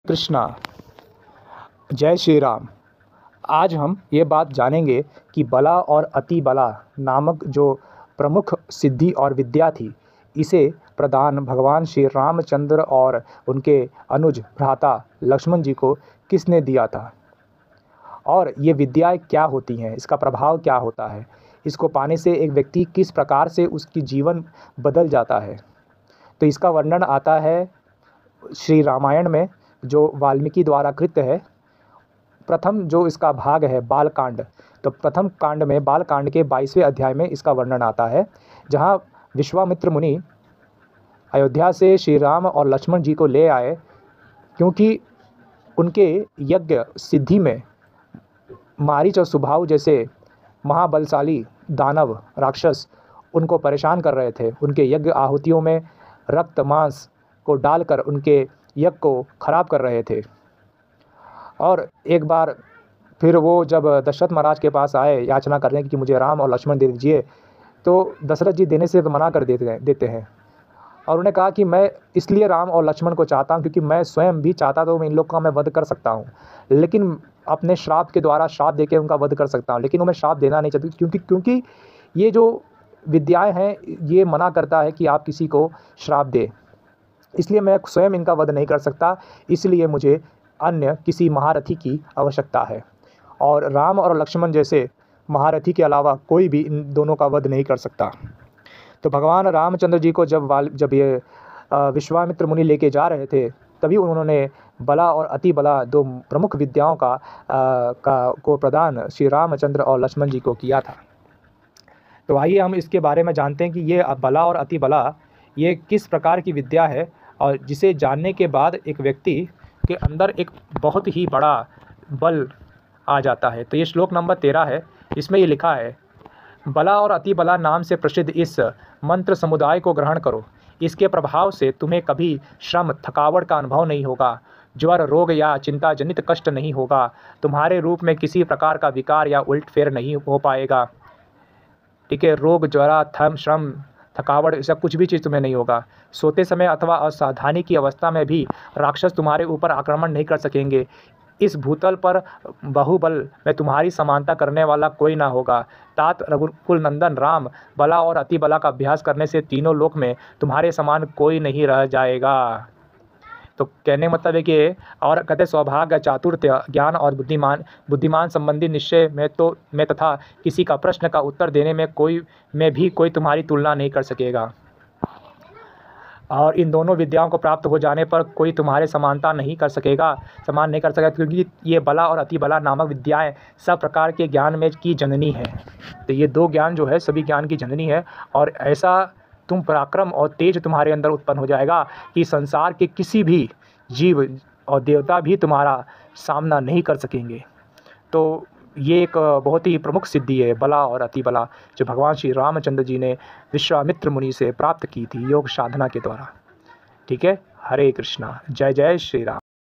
कृष्णा। जय श्री राम। आज हम ये बात जानेंगे कि बला और अति बला नामक जो प्रमुख सिद्धि और विद्या थी, इसे प्रदान भगवान श्री रामचंद्र और उनके अनुज भ्राता लक्ष्मण जी को किसने दिया था, और ये विद्याएं क्या होती हैं, इसका प्रभाव क्या होता है, इसको पाने से एक व्यक्ति किस प्रकार से उसकी जीवन बदल जाता है। तो इसका वर्णन आता है श्री रामायण में, जो वाल्मीकि द्वारा कृत है। प्रथम जो इसका भाग है बालकांड, तो प्रथम कांड में बालकांड के 22वें अध्याय में इसका वर्णन आता है, जहाँ विश्वामित्र मुनि अयोध्या से श्री राम और लक्ष्मण जी को ले आए, क्योंकि उनके यज्ञ सिद्धि में मारीच और सुबाहु जैसे महाबलशाली दानव राक्षस उनको परेशान कर रहे थे। उनके यज्ञ आहुतियों में रक्त मांस को डालकर उनके यज्ञ को खराब कर रहे थे। और एक बार फिर वो जब दशरथ महाराज के पास आए याचना करने की कि मुझे राम और लक्ष्मण दे दीजिए, तो दशरथ जी देने से मना कर देते हैं। और उन्होंने कहा कि मैं इसलिए राम और लक्ष्मण को चाहता हूँ क्योंकि मैं स्वयं भी चाहता तो इन लोग का मैं वध कर सकता हूँ, लेकिन अपने श्राप के द्वारा श्राप देके उनका वध कर सकता हूँ, लेकिन वो मैं श्राप देना नहीं चाहती, क्योंकि ये जो विद्याएं हैं ये मना करता है कि आप किसी को श्राप दे, इसलिए मैं स्वयं इनका वध नहीं कर सकता, इसलिए मुझे अन्य किसी महारथी की आवश्यकता है। और राम और लक्ष्मण जैसे महारथी के अलावा कोई भी इन दोनों का वध नहीं कर सकता। तो भगवान रामचंद्र जी को जब ये विश्वामित्र मुनि लेके जा रहे थे, तभी उन्होंने बला और अति बला दो प्रमुख विद्याओं को प्रदान श्री रामचंद्र और लक्ष्मण जी को किया था। तो आइए हम इसके बारे में जानते हैं कि ये बला और अति बला ये किस प्रकार की विद्या है, और जिसे जानने के बाद एक व्यक्ति के अंदर एक बहुत ही बड़ा बल आ जाता है। तो ये श्लोक नंबर 13 है, इसमें ये लिखा है, बला और अति बला नाम से प्रसिद्ध इस मंत्र समुदाय को ग्रहण करो। इसके प्रभाव से तुम्हें कभी श्रम थकावट का अनुभव नहीं होगा, ज्वर रोग या चिंता जनित कष्ट नहीं होगा, तुम्हारे रूप में किसी प्रकार का विकार या उलटफेर नहीं हो पाएगा। ठीक है, रोग ज्वरा श्रम थकावट ऐसा कुछ भी चीज़ तुम्हें नहीं होगा। सोते समय अथवा असावधानी की अवस्था में भी राक्षस तुम्हारे ऊपर आक्रमण नहीं कर सकेंगे। इस भूतल पर बाहुबल में तुम्हारी समानता करने वाला कोई ना होगा। तात रघुकुल नंदन राम बला और अति बला का अभ्यास करने से तीनों लोक में तुम्हारे समान कोई नहीं रह जाएगा। तो कहने का मतलब है कि, और कहते सौभाग्य चातुर्य ज्ञान और बुद्धिमान संबंधी निश्चय में तथा किसी का प्रश्न का उत्तर देने में भी कोई तुम्हारी तुलना नहीं कर सकेगा। और इन दोनों विद्याओं को प्राप्त हो जाने पर कोई तुम्हारे समान नहीं कर सकेगा, क्योंकि ये बला और अति बला नामक विद्याएं सब प्रकार के ज्ञान में की जननी है। तो ये दो ज्ञान जो है सभी ज्ञान की जननी है, और ऐसा तुम पराक्रम और तेज तुम्हारे अंदर उत्पन्न हो जाएगा कि संसार के किसी भी जीव और देवता भी तुम्हारा सामना नहीं कर सकेंगे। तो ये एक बहुत ही प्रमुख सिद्धि है बला और अति बला, जो भगवान श्री रामचंद्र जी ने विश्वामित्र मुनि से प्राप्त की थी योग साधना के द्वारा। ठीक है, हरे कृष्णा, जय जय श्री राम।